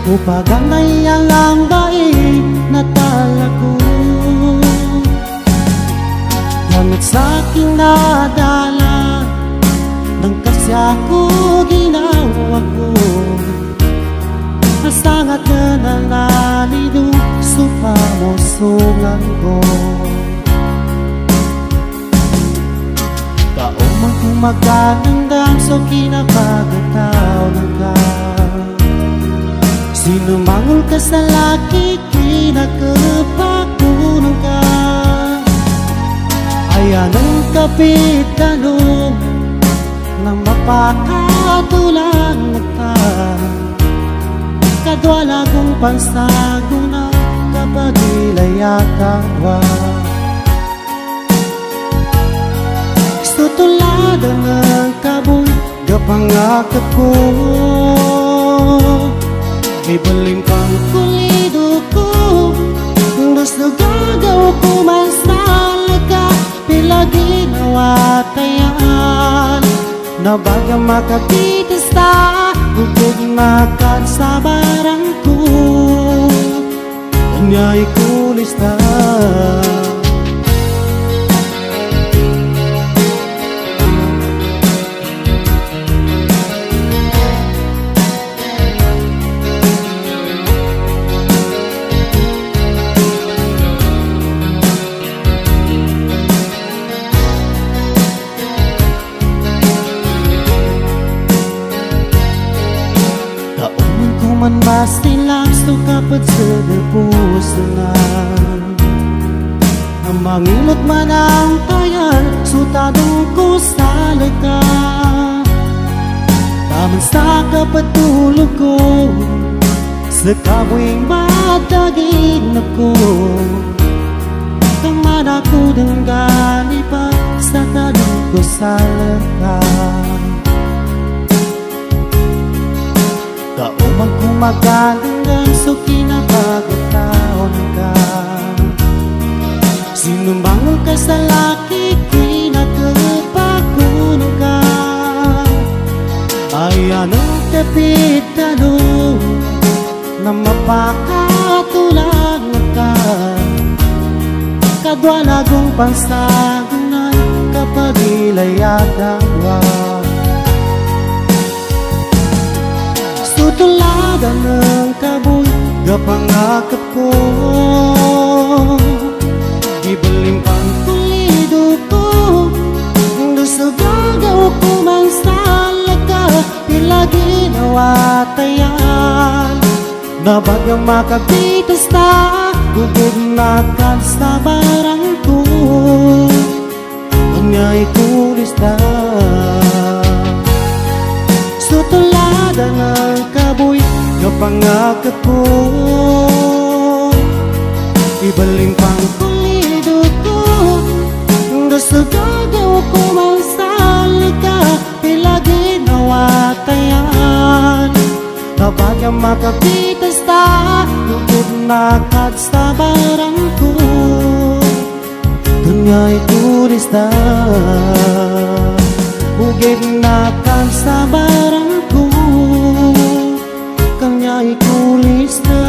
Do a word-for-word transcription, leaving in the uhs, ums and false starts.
Upaganay alang baik na talago Gamit sa aking nadala Nang kasi ako ginawa ko Nasangat na nanalido sa pamusungan ko Kaumang kumaganandang so kinapagataw ng ka Sinumangol ka sa laki, kinakapakunong ka Ayan ang kapitano Nang mapakatulang ka Kadwala kong pansaguna kapag ilayatawa Istutuladan ng kaboy kapangakap ko Ibaling kang kulido ko Gusto gagaw ko man sa laga Pila ginawa tayan Na baga makapitas ta Bukod makan sa barang ko Kanya ikulis ta Man masilang sukapat sa depusanan Ang mangilot man ang tayan Sutadong ko sa laka Taman sa kapatulog ko Sa kabuing matagig na ko Kang man ako denggali pa Sa tanong ko sa laka Kaumang kumagalang so kinapagataon ka Sinumangol ka sa laki, kinakapakunong ka Ayan ang kapitano Na mapakatulang ka Kadwala kong pansagunan kapag ilayatawa Tutulagan ng kaboy kapangakap ko Ibaling pang kulido ko Gusto gagaw ko man sa laga Pila ginawa tayan Na bagang makapitas ta Bukod makan sa barang ko Kanya ikulis ta Tutuladan ng kaboy kapangakap ko Ibaling pang kulido ko Gusto gagaw ko man sa laga Pila ginawa tayan Kapag ang makapitas ta Bukod nakad sa barang ko Kanya itulis ta Bukid nakad sa barang ko Kanya ikulis na